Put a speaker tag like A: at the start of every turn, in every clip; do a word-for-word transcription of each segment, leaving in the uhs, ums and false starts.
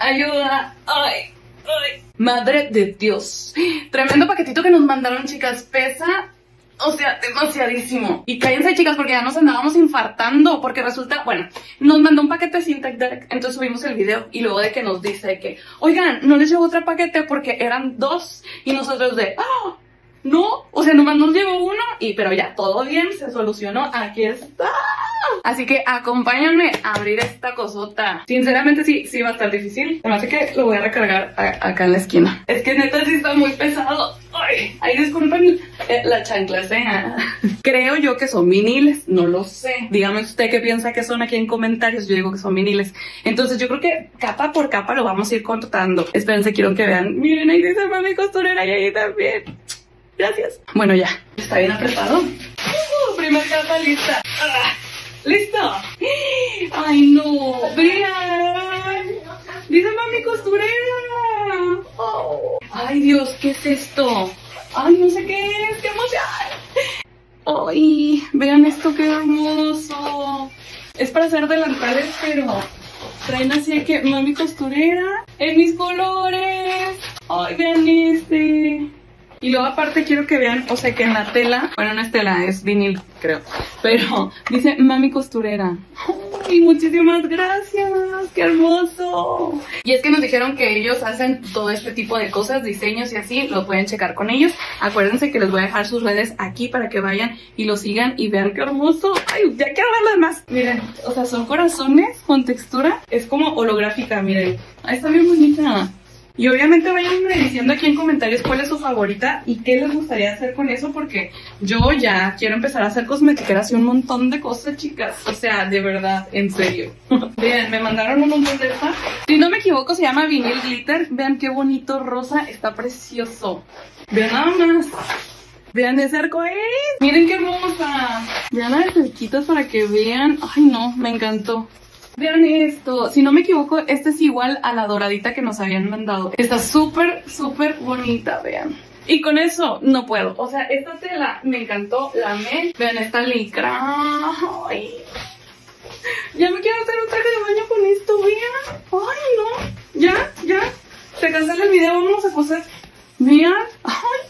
A: ayuda. Ay, ay. Madre de Dios. Tremendo paquetito que nos mandaron, chicas. Pesa, o sea, demasiadísimo. Y cállense, chicas, porque ya nos andábamos infartando. Porque resulta, bueno, nos mandó un paquete sin Tech Deck. Entonces subimos el video y luego de que nos dice que, oigan, no les llegó otro paquete porque eran dos. Y nosotros de, ¡ah! No, o sea, nomás nos llegó uno y pero ya, todo bien, se solucionó, aquí está. Así que acompáñenme a abrir esta cosota. Sinceramente sí, sí va a estar difícil. Además de que lo voy a recargar a, acá en la esquina. Es que neta sí está muy pesado. Ay, ay, disculpen eh, la chanclas, eh. Creo yo que son viniles, no lo sé. Dígame usted qué piensa que son aquí en comentarios. Yo digo que son viniles. Entonces yo creo que capa por capa lo vamos a ir cortando. Espérense, quiero que vean. Miren, ahí dice mami costurera y ahí también. Gracias. Bueno, ya. Está bien apretado. Uh, primer capa lista. Ah, ¿listo? Ay, no. Vean. Dice mami costurera. Oh. Ay, Dios, ¿qué es esto? Ay, no sé qué es. ¡Qué emoción! Ay, vean esto, qué hermoso. Es para hacer delantales, pero traen así que mami costurera en mis colores. Ay, vean este. Y luego aparte quiero que vean, o sea que en la tela, bueno no es tela, es vinil creo, pero dice mami costurera. ¡Ay, muchísimas gracias! ¡Qué hermoso! Y es que nos dijeron que ellos hacen todo este tipo de cosas, diseños y así, lo pueden checar con ellos. Acuérdense que les voy a dejar sus redes aquí para que vayan y lo sigan y vean qué hermoso. ¡Ay, ya quiero verlas más! Miren, o sea, son corazones con textura, es como holográfica, miren. ¡Ay, está bien bonita! Y obviamente vayan diciendo aquí en comentarios cuál es su favorita y qué les gustaría hacer con eso, porque yo ya quiero empezar a hacer cosmetiqueras y un montón de cosas, chicas. O sea, de verdad, en serio. Vean, me mandaron un montón de esta. Si no me equivoco, se llama vinil glitter. Vean qué bonito rosa, está precioso. Vean nada más. Vean ese arcoíris. Miren qué hermosa. Vean las cerquitas para que vean. Ay, no, me encantó. Vean esto, si no me equivoco, este es igual a la doradita que nos habían mandado. Está súper, súper bonita, vean. Y con eso no puedo, o sea, esta tela me encantó, la amé. Vean esta licra. Ay. Ya me quiero hacer un traje de baño con esto, vean. Ay, no. Ya, ya. Se cancela el video, vámonos a coser. Vean. Ay.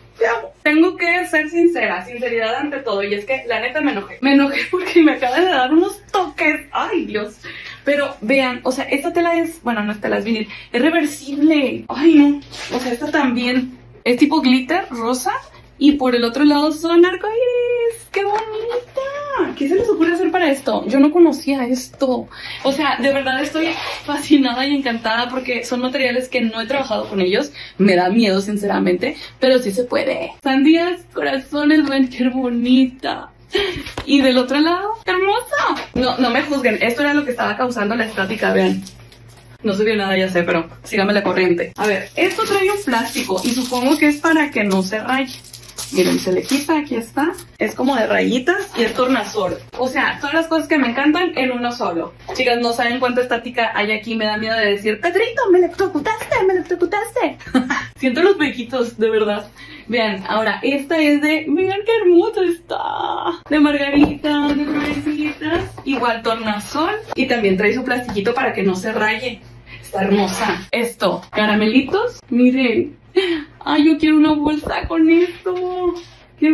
A: Tengo que ser sincera, sinceridad ante todo. Y es que la neta me enojé. Me enojé porque me acaban de dar unos toques. Ay, Dios. Pero vean, o sea, esta tela es, bueno, no es tela, es vinil. Es reversible. Ay, no. O sea, esta también es tipo glitter, rosa. Y por el otro lado son arcoíris. ¡Qué bonita! ¿Qué se les ocurre hacer para esto? Yo no conocía esto. O sea, de verdad estoy fascinada y encantada porque son materiales que no he trabajado con ellos. Me da miedo, sinceramente, pero sí se puede. Sandías, corazones, ven qué bonita. Y del otro lado, hermosa. No, no me juzguen. Esto era lo que estaba causando la estática, vean. No subió nada, ya sé, pero síganme la corriente. A ver, esto trae un plástico y supongo que es para que no se raye. Miren, se le quita, aquí está. Es como de rayitas y es tornasol. O sea, todas las cosas que me encantan en uno solo. Chicas, no saben cuánta estática hay aquí. Me da miedo de decir, Pedrito, me electrocutaste, me electrocutaste. Siento los pequitos, de verdad. Vean, ahora, esta es de... Miren qué hermosa está. De margarita, de florecitas. Igual tornasol. Y también trae su plastiquito para que no se raye. Está hermosa. Esto, caramelitos. Miren. Ay, yo quiero una bolsa con esto. ¡Qué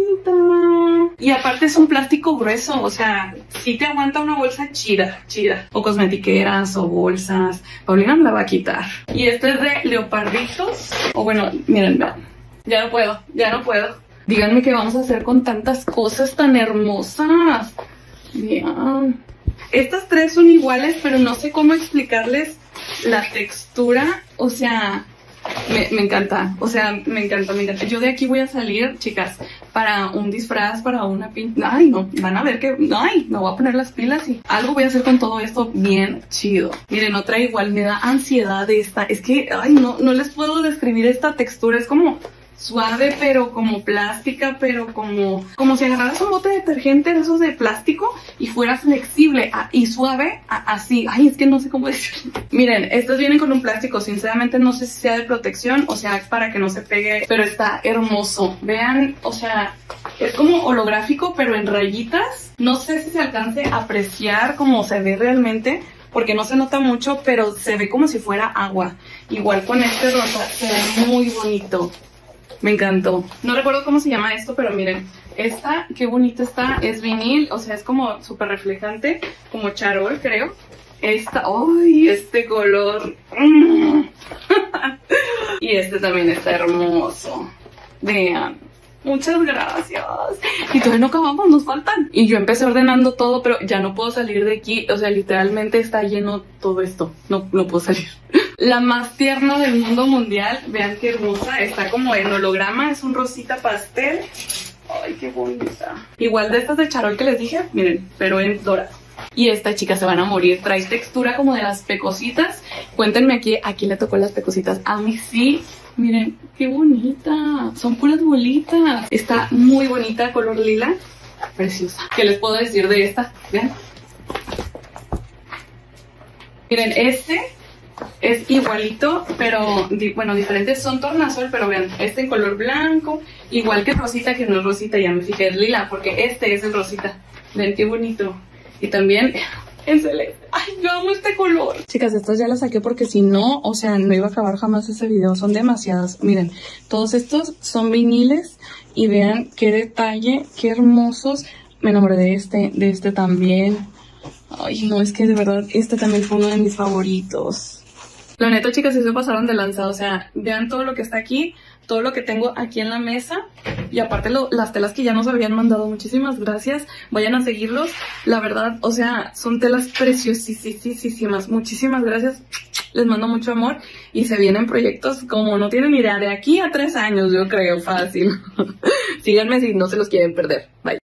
A: bonita! Y aparte es un plástico grueso, o sea, sí te aguanta una bolsa chida, chida. O cosmetiqueras o bolsas. Paulina me la va a quitar. Y este es de leoparditos. O bueno, miren, vean. Ya no puedo, ya no puedo. Díganme qué vamos a hacer con tantas cosas tan hermosas. Vean. Estas tres son iguales, pero no sé cómo explicarles la textura. O sea... Me, me encanta, o sea, me encanta, me encanta. Yo de aquí voy a salir, chicas, para un disfraz, para una pinta. Ay, no, van a ver que, ay, me voy a poner las pilas y algo voy a hacer con todo esto bien chido. Miren, otra igual, me da ansiedad esta. Es que, ay, no, no les puedo describir esta textura. Es como suave, pero como plástica, pero como, como si agarraras un bote de detergente de esos de plástico y fuera flexible a, y suave, a, así. Ay, es que no sé cómo decirlo. Miren, estos vienen con un plástico, sinceramente no sé si sea de protección o sea para que no se pegue, pero está hermoso. Vean, o sea, es como holográfico, pero en rayitas. No sé si se alcance a apreciar cómo se ve realmente, porque no se nota mucho, pero se ve como si fuera agua. Igual con este rosa, se ve muy bonito. Me encantó. No recuerdo cómo se llama esto, pero miren, esta, qué bonita está, es vinil, o sea, es como súper reflejante, como charol, creo. Esta, ¡ay! Este color. Mm. Y este también está hermoso. Vean. Muchas gracias. Y todavía no acabamos, nos faltan. Y yo empecé ordenando todo, pero ya no puedo salir de aquí. O sea, literalmente está lleno todo esto. No, no puedo salir. La más tierna del mundo mundial. Vean qué hermosa. Está como en holograma. Es un rosita pastel. Ay, qué bonita. Igual de estas de charol que les dije. Miren, pero en dorado. Y esta chica se van a morir. Trae textura como de las pecositas. Cuéntenme aquí, ¿a quién le tocó las pecositas? A mí sí. Miren, qué bonita. Son puras bolitas. Está muy bonita, color lila. Preciosa. ¿Qué les puedo decir de esta? Vean. Miren, este es igualito, pero bueno, diferentes. Son tornasol, pero vean, este en color blanco. Igual que rosita, que no es rosita, ya me fijé, es lila, porque este es el rosita. Ven, qué bonito. Y también en celeste. Ay, yo amo este color. Chicas, estas ya las saqué porque si no, o sea, no iba a acabar jamás ese video. Son demasiadas. Miren, todos estos son viniles. Y vean qué detalle, qué hermosos. Me enamoré de este, de este también. Ay, no, es que de verdad, este también fue uno de mis favoritos. La neta, chicas, sí se pasaron de lanza. O sea, vean todo lo que está aquí. Todo lo que tengo aquí en la mesa. Y aparte lo, las telas que ya nos habían mandado. Muchísimas gracias. Vayan a seguirlos. La verdad, o sea, son telas preciosísimas. Muchísimas gracias. Les mando mucho amor. Y se vienen proyectos como no tienen idea. De aquí a tres años, yo creo, fácil. Síganme si no se los quieren perder. Bye.